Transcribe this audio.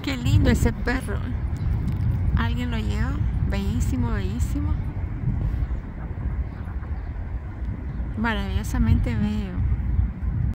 Qué lindo ese perro. ¿Alguien lo lleva? Bellísimo, bellísimo. Maravillosamente bello.